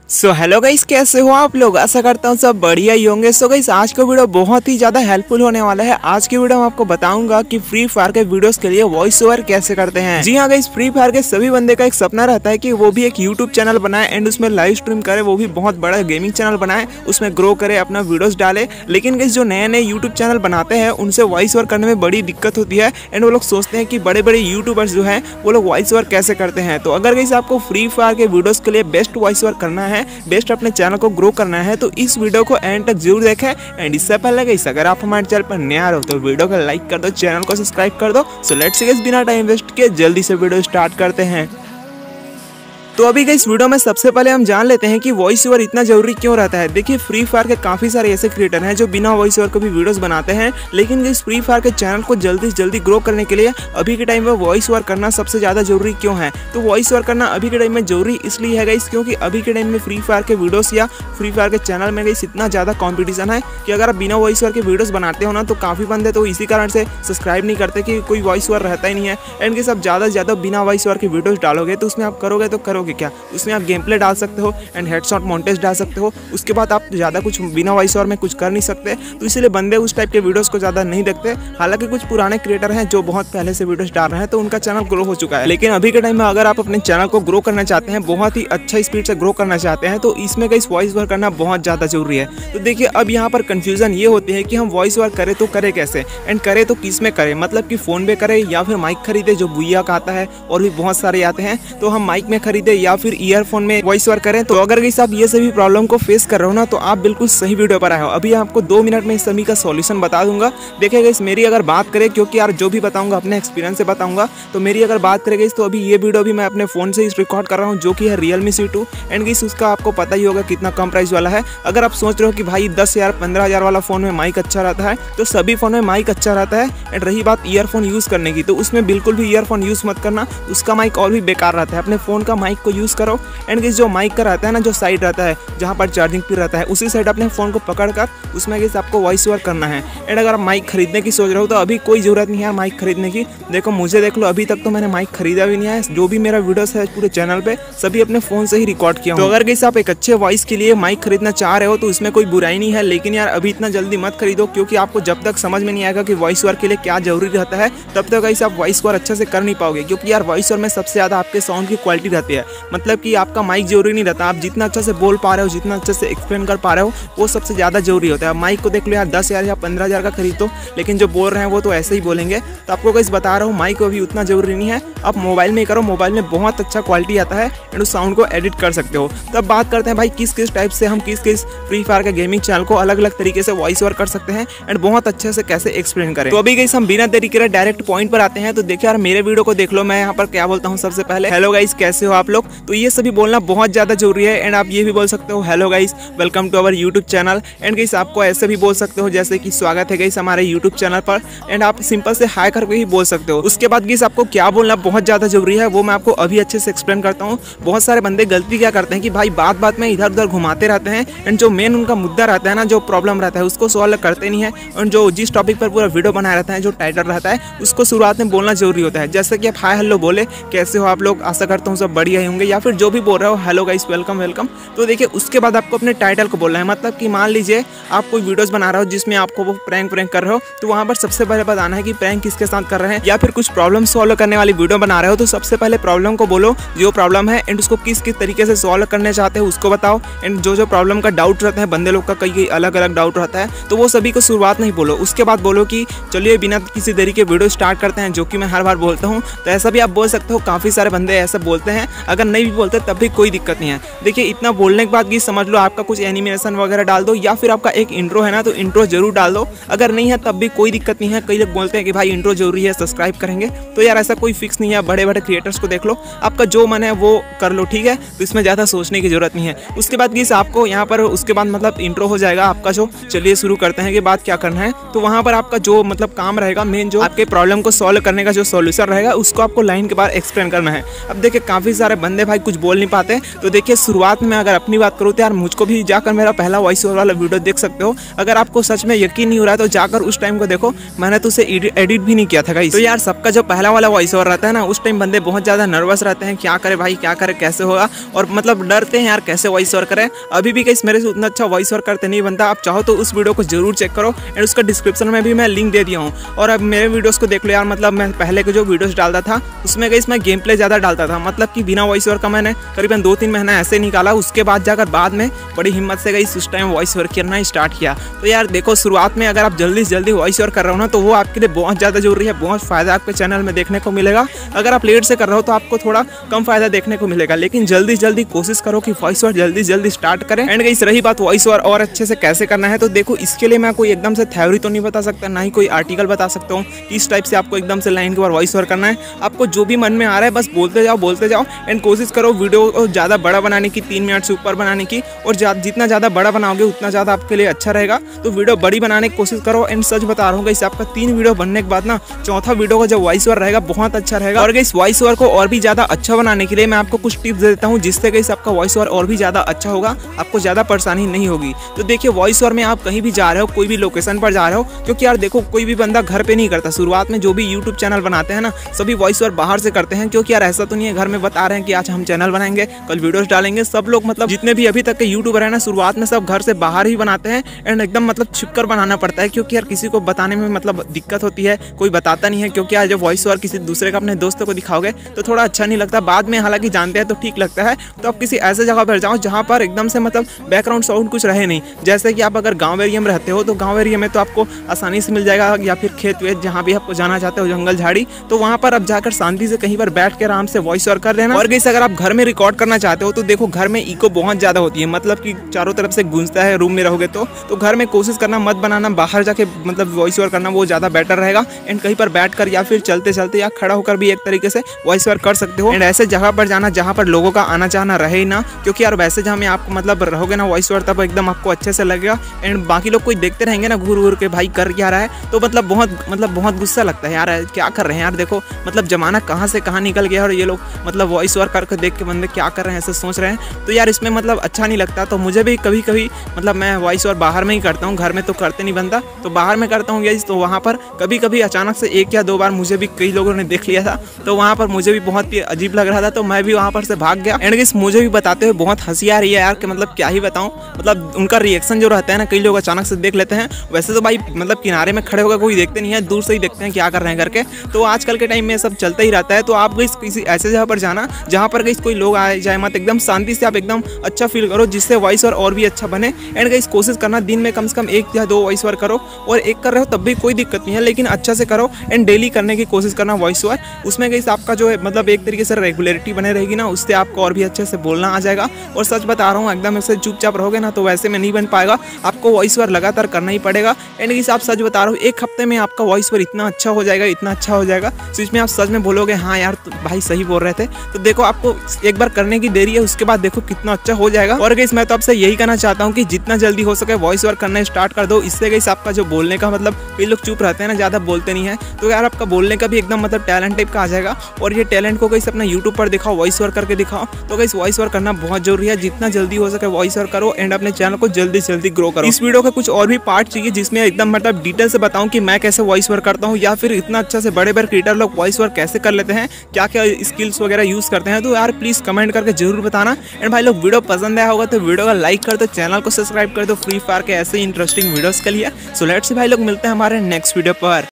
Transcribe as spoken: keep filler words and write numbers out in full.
So hello guys, कैसे हो आप लोग। आशा करता हूँ सब बढ़िया ही होंगे। सो गाइस, आज का वीडियो बहुत ही ज़्यादा हेल्पफुल होने वाला है। आज की वीडियो में आपको बताऊंगा कि फ्री फायर के वीडियोस के लिए वॉइस ओवर कैसे करते हैं। जी हाँ गाइस, फ्री फायर के सभी बंदे का एक सपना रहता है कि वो भी एक यूट्यूब चैनल बनाए एंड उसमें लाइव स्ट्रीम करे, वो भी बहुत बड़ा गेमिंग चैनल बनाए, उसमें ग्रो करे, अपना वीडियोस डाले। लेकिन गाइस, जो नए नए यूट्यूब चैनल बनाते हैं उनसे वॉइस ओवर करने में बड़ी दिक्कत होती है एंड वो लोग सोचते हैं कि बड़े बड़े यूट्यूबर्स जो हैं वो लोग वॉइस ओवर कैसे करते हैं। तो अगर गाइस आपको फ्री फायर के वीडियोस के लिए बेस्ट वॉइस ओवर करना है, बेस्ट अपने चैनल को ग्रो करना है, तो इस वीडियो को एंड तक जरूर देखें। एंड इससे पहले गाइस, अगर आप हमारे चैनल पर नया हो तो वीडियो को लाइक कर दो, चैनल को सब्सक्राइब कर दो। सो लेट्स गाइस, बिना टाइम वेस्ट किए जल्दी से वीडियो स्टार्ट करते हैं। तो अभी गाइस, वीडियो में सबसे पहले हम जान लेते हैं कि वॉइस ओवर इतना जरूरी क्यों रहता है। देखिए, फ्री फायर के काफी सारे ऐसे क्रिएटर हैं जो बिना वॉइस ओवर के भी वीडियोस बनाते हैं, लेकिन गाइस फ्री फायर के चैनल को जल्दी से जल्दी ग्रो करने के लिए अभी के टाइम में वॉइस ओवर करना सबसे ज्यादा जरूरी क्यों है। तो वॉइस ओवर करना अभी के टाइम में जरूरी इसलिए है गाइस, क्योंकि अभी के टाइम में फ्री फायर के वीडियोस या फ्री फायर के चैनल में गाइस इतना ज्यादा कॉम्पिटिशन है कि अगर आप बिना वॉइस ओवर के वीडियोस बनाते हो ना, तो काफी बंदे तो इसी कारण से सब्सक्राइब नहीं करते कि कोई वॉइस ओवर रहता ही नहीं है। एंड गाइस, आप ज्यादा से ज्यादा बिना वॉइस ओवर के वीडियोस डालोगे तो उसमें आप करोगे तो करोगे क्या, उसमें आप गेम प्ले डाल सकते हो एंड हेडशॉट मॉन्टेज डाल सकते हो, उसके बाद आप ज़्यादा कुछ बिना वॉइस ओवर में कुछ कर नहीं सकते। तो इसीलिए बंदे उस टाइप के वीडियोस को ज़्यादा नहीं देखते। हालांकि कुछ पुराने क्रिएटर हैं जो बहुत पहले से वीडियोस डाल रहे हैं तो उनका चैनल ग्रो हो चुका है। लेकिन अभी के टाइम में अगर आप अपने चैनल को ग्रो करना चाहते हैं, बहुत ही अच्छा स्पीड से ग्रो करना चाहते हैं, तो इसमें गाइस वॉइस ओवर करना बहुत ज़्यादा जरूरी है। तो देखिए, अब यहाँ पर कन्फ्यूजन ये होती है कि हम वॉइस ओवर करें तो करें कैसे एंड करें तो किस में करें, मतलब कि फ़ोन में करें या फिर माइक खरीदे जो बुइया का आता है, और भी बहुत सारे आते हैं, तो हम माइक में खरीदे या फिर ईयरफोन में वॉइस ओवर करें। तो अगर गाइस आप ये सभी प्रॉब्लम को फेस कर रहे हो ना, तो आप बिल्कुल सही वीडियो पर आए हो। अभी आपको दो मिनट में इस सभी का सॉल्यूशन बता दूंगा। देखिए गाइस, मेरी अगर बात करें, क्योंकि यार जो भी बताऊंगा अपने एक्सपीरियंस से बताऊंगा, तो मेरी अगर बात करें गाइस, तो अभी ये वीडियो भी मैं अपने फोन से रिकॉर्ड कर रहा हूँ, जो कि है Realme C two. And guys, उसका आपको पता ही होगा कितना कम प्राइस वाला है। अगर आप सोच रहे हो कि भाई दस हजार पंद्रह हजार वाला फोन में माइक अच्छा रहता है, तो सभी फोन में माइक अच्छा रहता है। एंड रही बात ईयरफोन यूज करने की, तो उसमें बिल्कुल भी ईयरफोन यूज मत करना, उसका माइक और भी बेकार रहता है। अपने फोन का माइक को यूज करो। एंड गाइस, जो माइक का रहता है ना, जो साइड रहता है जहाँ पर चार्जिंग पिन रहता है, उसी साइड अपने फोन को पकड़कर उसमें गाइस आपको वॉइस ओवर करना है। एंड अगर आप माइक खरीदने की सोच रहे हो तो अभी कोई जरूरत नहीं है माइक खरीदने की। देखो, मुझे देख लो, अभी तक तो मैंने माइक खरीदा भी नहीं है। जो भी मेरा वीडियोस है पूरे चैनल पे सभी अपने फोन से ही रिकॉर्ड किया हूं। तो अगर गाइस आप एक अच्छे वॉइस के लिए माइक खरीदना चाह रहे हो तो इसमें कोई बुराई नहीं है, लेकिन यार अभी इतना जल्दी मत खरीदो, क्योंकि आपको जब तक समझ में नहीं आएगा कि वॉइस ओवर के लिए क्या जरूरी रहता है, तब तक गाइस आप वॉइस ओवर अच्छे से कर नहीं पाओगे। क्योंकि यार वॉइस ओवर में सबसे ज्यादा आपके साउंड की क्वालिटी रहती है, मतलब कि आपका माइक जरूरी नहीं रहता। आप जितना अच्छा से बोल पा रहे हो, जितना अच्छे से एक्सप्लेन कर पा रहे हो, वो सबसे ज़्यादा जरूरी होता है। माइक को देख लो यार, दस हज़ार या पंद्रह हज़ार का खरीद दो, लेकिन जो बोल रहे हैं वो तो ऐसे ही बोलेंगे। तो आपको गाइस बता रहा हूँ, माइक को भी उतना जरूरी नहीं है। आप मोबाइल में ही करो, मोबाइल में बहुत अच्छा क्वालिटी आता है एंड उस साउंड को एडिट कर सकते हो। तब बात करते हैं भाई किस किस टाइप से हम किस किस फ्री फायर के गेमिंग चैनल को अलग अलग तरीके से वॉइस ओवर कर सकते हैं एंड बहुत अच्छे से कैसे एक्सप्लेन करें। तो अभी गाइस हम बिना देरी करे डायरेक्ट पॉइंट पर आते हैं। तो देखिए यार, मेरे वीडियो को देख लो, मैं यहाँ पर क्या बोलता हूँ सबसे पहले, हेलो गाइस कैसे हो आप लोग। तो ये सभी बोलना बहुत ज़्यादा जरूरी है। एंड आप ये भी बोल सकते हो, hello guys welcome to our YouTube channel. And guys आपको ऐसे भी बोल सकते हो जैसे कि स्वागत है गाइस हमारे यूट्यूब चैनल पर। एंड आप सिंपल से हाई करके ही बोल सकते हो। उसके बाद गाइस आपको क्या बोलना बहुत ज़्यादा जरूरी है, वो मैं आपको अभी अच्छे से एक्सप्लेन करता हूँ। बहुत सारे बंदे गलती क्या करते हैं कि भाई बात बात में इधर उधर घुमाते रहते हैं एंड जो मेन उनका मुद्दा रहता है ना, जो प्रॉब्लम रहता है, उसको सॉल्व करते नहीं है। और जो जिस टॉपिक पर पूरा वीडियो बनाया रहता है, जो टाइटल रहता है, उसको शुरुआत में बोलना जरूरी होता है। जैसे कि आप हाय हेलो बोले, कैसे हो आप लोग, आशा करता हूँ सब बढ़िया ही होंगे, या फिर जो भी बोल रहे हो हेलो गाइस वेलकम वेलकम। तो देखिए, उसके बाद आपको अपने टाइटल को बोलना है। मतलब कि मान लीजिए आप कोई वीडियोस बना रहे हो जिसमें आपको वो प्रैंक प्रैंक कर रहे हो, तो वहाँ पर सबसे पहले बताना है कि प्रैंक किसके साथ कर रहे हैं। या फिर कुछ प्रॉब्लम सॉल्व करने वाली वीडियो बना रहे हो, तो सबसे पहले प्रॉब्लम को बोलो, जो प्रॉब्लम है एंड उसको किस किस तरीके से सॉल्व करने चाहते हो उसको बताओ। एंड जो जो प्रॉब्लम का डाउट रहता है, बंदे लोग का कई कई अलग अलग डाउट रहता है, तो वो सभी को शुरुआत नहीं बोलो। उसके बाद बोलो कि चलिए बिना किसी देरी के वीडियो स्टार्ट करते हैं, जो कि मैं हर बार बोलता हूँ। तो ऐसा भी आप बोल सकते हो, काफ़ी सारे बंदे ऐसा बोलते हैं। अगर नहीं भी बोलते तब भी कोई दिक्कत नहीं है। देखिए, इतना बोलने के बाद समझ लो आपका कुछ एनिमेशन वगैरह डाल दो, या फिर आपका एक इंट्रो है ना, तो इंट्रो जरूर डाल दो। अगर नहीं है तब भी कोई दिक्कत नहीं है। कई लोग बोलते हैं कि भाई इंट्रो जरूरी है, सब्सक्राइब करेंगे, तो यार ऐसा कोई फिक्स नहीं है। बड़े बड़े क्रिएटर्स को देख लो, आपका जो मन है वो कर लो, ठीक है। तो इसमें ज़्यादा सोचने की जरूरत नहीं है। उसके बाद गाइस आपको यहाँ पर उसके बाद मतलब इंट्रो हो जाएगा आपका जो। चलिए शुरू करते हैं कि बात क्या करना है। तो वहाँ पर आपका जो मतलब काम रहेगा, मेन जो आपके प्रॉब्लम को सॉल्व करने का जो सॉल्यूशन रहेगा, उसको आपको लाइन के बाद एक्सप्लेन करना है। अब देखिए, काफ़ी सारे बंदे भाई कुछ बोल नहीं पाते। तो देखिए शुरुआत में अगर अपनी बात करूँ तो यार मुझको भी जाकर मेरा पहला वॉइस ओवर वाला वीडियो देख सकते हो। अगर आपको सच में यकीन नहीं हो रहा है तो जाकर उस टाइम को देखो, मैंने तो उसे एडिट भी नहीं किया था गाइस। तो यार सबका जो पहला वाला वॉइस ओवर रहता है ना, उस टाइम बंदे बहुत ज़्यादा नर्वस रहते हैं, क्या करे भाई क्या करे कैसे होगा, और मतलब डरते हैं यार कैसे वॉइस ओवर करें। अभी भी गाइस मेरे से उतना अच्छा वॉइस ओवर करते नहीं बनता। आप चाहो तो उस वीडियो को जरूर चेक करो एंड उसका डिस्क्रिप्शन में भी मैं लिंक दे दिया हूँ। और अब मेरे वीडियोस को देख लो यार, मतलब मैं पहले के जो वीडियोस डालता था उसमें गाइस मैं गेम प्ले ज़्यादा डालता था, मतलब कि बिना वॉइस ओवर का मैंने करीबन दो तीन महीना ऐसे निकाला। उसके बाद जाकर बाद में बड़ी हिम्मत से गाइस उस टाइम वॉइस ओवर करना स्टार्ट किया। तो यार देखो शुरुआत में अगर आप जल्दी से जल्दी वॉइस ओवर कर रहे हो ना, तो वो आपके लिए बहुत ज़्यादा जरूरी है। बहुत फायदा आपके चैनल में देखने को मिलेगा। अगर आप लेट से कर रहे हो तो आपको थोड़ा कम फायदा देखने को मिलेगा, लेकिन जल्दी जल्दी कोशिश करो कि वॉइस ओवर जल्दी जल्दी स्टार्ट करें। एंड गाइस रही बात वॉइस ओवर और अच्छे से कैसे करना है, तो देखो इसके लिए मैं कोई एकदम से थ्योरी तो नहीं बता सकता, ना ही कोई आर्टिकल बता सकता हूँ कि इस टाइप से आपको एकदम से लाइन के बाद वॉइस ओवर करना है। आपको जो भी मन में आ रहा है बस बोलते जाओ बोलते जाओ एंड कोशिश करो वीडियो को ज़्यादा बड़ा बनाने की, तीन मिनट से ऊपर बनाने की। और जितना ज़्यादा बड़ा बनाओगे उतना ज़्यादा आपके लिए अच्छा रहेगा। तो वीडियो बड़ी बनाने की कोशिश करो। एंड सच बता रहा हूँ गाइस, आपका तीन वीडियो बनने के बाद ना चौथा वीडियो का जब वॉइस ओवर रहेगा बहुत अच्छा रहेगा। और गाइस वॉइस ओवर को और भी ज़्यादा अच्छा बनाने के लिए मैं आपको कुछ टिप्स दे देता हूँ, जिससे गाइस आपका वॉइस ओवर और भी ज़्यादा अच्छा होगा, आपको ज़्यादा परेशानी नहीं होगी। तो देखिए वॉइस ओवर में आप कहीं भी जा रहे हो, कोई भी लोकेशन पर जा रहे हो, क्योंकि यार देखो कोई भी बंदा घर पे नहीं करता। शुरुआत में जो भी यूट्यूब चैनल बनाते हैं ना, सभी वॉइस ओवर बाहर से करते हैं, क्योंकि यार ऐसा तो नहीं है घर में बता रहे हैं कि आज हम चैनल बनाएंगे, कल वीडियोस डालेंगे। सब लोग मतलब जितने भी अभी तक के यूट्यूबर है ना, शुरुआत में सब घर से बाहर ही बनाते हैं एंड एकदम मतलब छिपकर बनाना पड़ता है, क्योंकि यार किसी को बताने में मतलब दिक्कत होती है, कोई बताता नहीं है। क्योंकि यार जब वॉइस ओवर किसी दूसरे का अपने दोस्तों को दिखाओगे तो थोड़ा अच्छा नहीं लगता। बाद में हालांकि जानते हैं तो ठीक लगता है। तो आप किसी ऐसे जगह पर जाओ जहाँ पर एकदम से मतलब बैकग्राउंड साउंड कुछ रहे नहीं। जैसे कि आप अगर गाँव एरिया में रहते हो तो गाँव एरिया में तो आपको आसानी से मिल जाएगा, या फिर खेत वेत जहाँ भी आपको जाना चाहते हो, जंगल झाड़ी, तो वहाँ पर आप जाकर शांति से कहीं पर बैठ के आराम से वॉइस ओवर कर लेना। और गाइस अगर आप घर में रिकॉर्ड करना चाहते हो तो देखो घर में इको बहुत ज़्यादा होती है, मतलब कि चारों तरफ से गूंजता है रूम में रहोगे तो तो घर में कोशिश करना मत बनाना, बाहर जाके मतलब वॉइस ओवर करना वो ज़्यादा बेटर रहेगा। एंड कहीं पर बैठकर या फिर चलते चलते या खड़ा होकर भी एक तरीके से वॉइस ओवर कर सकते हो। एंड ऐसे जगह पर जाना जहाँ पर लोगों का आना जाना रहे ही ना, क्योंकि यार वैसे जहाँ में आप मतलब रहोगे ना वॉइस ओवर, तब एकदम आपको अच्छे से लगेगा। एंड बाकी लोग कोई देखते रहेंगे ना घूर घूर के भाई कर क्या रहा है, तो मतलब बहुत मतलब बहुत गुस्सा लगता है यार क्या कर रहे हैं यार। देखो मतलब जमाना कहाँ से कहाँ निकल गया और ये लोग मतलब वॉइस ओवर करके देख के बंदे क्या कर रहे हैं ऐसे सोच रहे हैं। तो यार इसमें मतलब अच्छा नहीं लगता। तो मुझे भी कभी कभी मतलब मैं वॉइस ओवर बाहर में ही करता हूँ, घर में तो करते नहीं बनता, तो बाहर में करता हूँ गाइस। तो वहाँ पर कभी कभी अचानक से एक या दो बार मुझे भी कई लोगों ने देख लिया था, तो वहाँ पर मुझे भी बहुत ही अजीब लग रहा था, तो मैं भी वहाँ पर से भाग गया। एंड गाइस मुझे भी बताते हुए बहुत हंसी आ रही है यार कि मतलब क्या ही बताऊँ, मतलब उनका रिएक्शन जो रहता है ना, कई लोग अचानक से देख लेते हैं। वैसे तो भाई मतलब किनारे में खड़े होकर कोई देखते नहीं है, दूर से ही देखते हैं क्या कर रहे हैं करके। तो आजकल के टाइम में सब चलता ही रहता है। तो आप गाइस किसी ऐसे जगह पर जाना जहाँ पर गाइस कोई लोग आए जाए मत, एकदम शांति से आप एकदम अच्छा फील करो, जिससे वॉइस ओवर और भी अच्छा बने। एंड गाइस कोशिश करना दिन में कम से कम एक या दो वॉइस ओवर करो, और एक कर रहे हो तब भी कोई दिक्कत नहीं है, लेकिन अच्छा से करो। एंड डेली करने की कोशिश करना वॉइस ओवर, उसमें गाइस आपका जो है मतलब एक तरीके से रेगुलरिटी बने रहेगी ना, उससे आपको और भी अच्छे से बोलना आ जाएगा। और सच बता रहा हूँ एकदम ऐसे चुपचाप रहोगे ना तो वैसे में नहीं बन पाएगा, आपको वॉइस ओवर लगातार करना ही पड़ेगा। एंड गाइस आप सच बता रहा हूँ एक हफ्ते में आपका वॉइस ओवर इतना अच्छा हो जाएगा, इतना अच्छा हो जाएगा सच में आप सच में बोलोगे हाँ यार तो भाई सही बोल रहे थे। तो देखो आपको एक बार करने की देरी है, उसके बाद देखो कितना अच्छा हो जाएगा। और गाइस मैं तो आपसे यही कहना चाहता हूँ कि जितना जल्दी हो सके वॉइस ओवर करना स्टार्ट कर दो। इससे गाइस आपका जो बोलने का मतलब कई लोग चुप रहते हैं ना, ज़्यादा बोलते नहीं है, तो यार आपका बोलने का भी एकदम मतलब टैलेंट टाइप का आ जाएगा। और ये टैलेंट को गाइस अपना यूट्यूब पर दिखाओ, वॉइस ओवर करके दिखाओ। तो गाइस वॉइस ओवर करना बहुत जरूरी है, जितना जल्दी हो सके वॉइस ओवर करो एंड अपने चैनल को जल्दी से जल्दी ग्रो करो। इस वीडियो का कुछ और भी पार्ट चाहिए जिसमें एकदम मतलब डिटेल से बताऊं कि मैं कैसे वॉइस ओवर करता हूं, या फिर इतना अच्छा से बड़े बड़े क्रिएटर लोग वॉइस ओवर कैसे कर लेते हैं, क्या क्या स्किल्स वगैरह यूज करते हैं, तो यार प्लीज कमेंट करके जरूर बताना। एंड भाई लोग वीडियो पसंद आया होगा तो वीडियो का लाइक कर दो, चैनल को सब्सक्राइब कर दो फ्री फायर के ऐसे इंटरेस्टिंग वीडियोस के लिए। सो लेट्स सी भाई लोग मिलते हैं हमारे नेक्स्ट वीडियो पर।